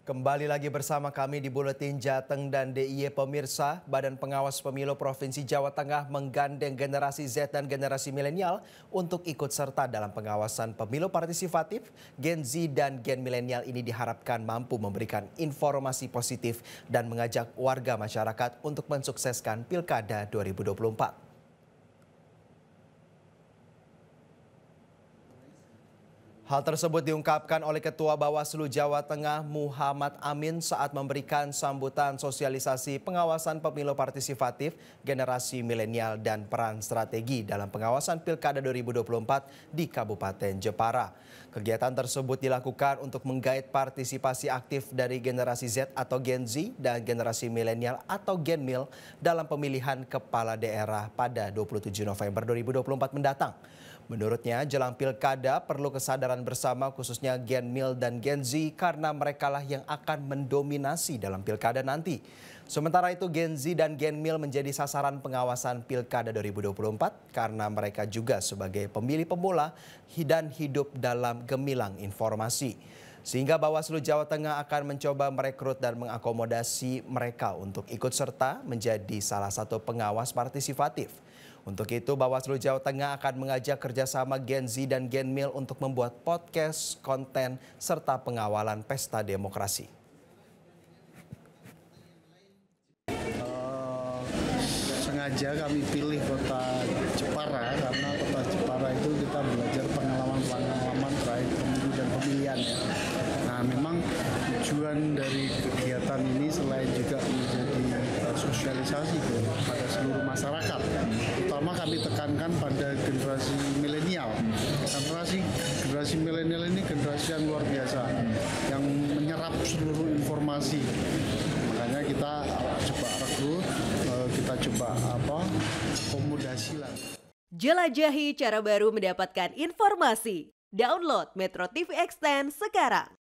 Kembali lagi bersama kami di Buletin Jateng dan DIY pemirsa. Badan Pengawas Pemilu Provinsi Jawa Tengah menggandeng generasi Z dan generasi milenial untuk ikut serta dalam pengawasan pemilu partisipatif. Gen Z dan Gen milenial ini diharapkan mampu memberikan informasi positif dan mengajak warga masyarakat untuk mensukseskan Pilkada 2024. Hal tersebut diungkapkan oleh Ketua Bawaslu Jawa Tengah Muhammad Amin saat memberikan sambutan sosialisasi pengawasan pemilu partisipatif generasi milenial dan peran strategi dalam pengawasan Pilkada 2024 di Kabupaten Jepara. Kegiatan tersebut dilakukan untuk menggait partisipasi aktif dari generasi Z atau Gen Z dan generasi milenial atau Gen Mil dalam pemilihan kepala daerah pada 27 November 2024 mendatang. Menurutnya, jelang pilkada perlu kesadaran bersama khususnya Gen Mil dan Gen Z karena merekalah yang akan mendominasi dalam pilkada nanti. Sementara itu Gen Z dan Gen Mil menjadi sasaran pengawasan Pilkada 2024 karena mereka juga sebagai pemilih pemula dan hidup dalam gemilang informasi. Sehingga Bawaslu Jawa Tengah akan mencoba merekrut dan mengakomodasi mereka untuk ikut serta menjadi salah satu pengawas partisipatif. Untuk itu Bawaslu Jawa Tengah akan mengajak kerjasama Gen Z dan Gen Mil untuk membuat podcast, konten, serta pengawalan pesta demokrasi. Sengaja kami pilih kota Jepara karena kota Jepara itu kita belajar pengalaman terkait pemilu dan pemilihan ya. Nah memang tujuan dari kegiatan ini selain juga menjadi sosialisasi pada seluruh masyarakat, terutama kami tekankan pada generasi milenial. Generasi milenial ini generasi yang luar biasa, yang menyerap seluruh informasi. Makanya kita coba rekrut, kita coba akomodasi lah. Jelajahi cara baru mendapatkan informasi. Download Metro TV Extend sekarang.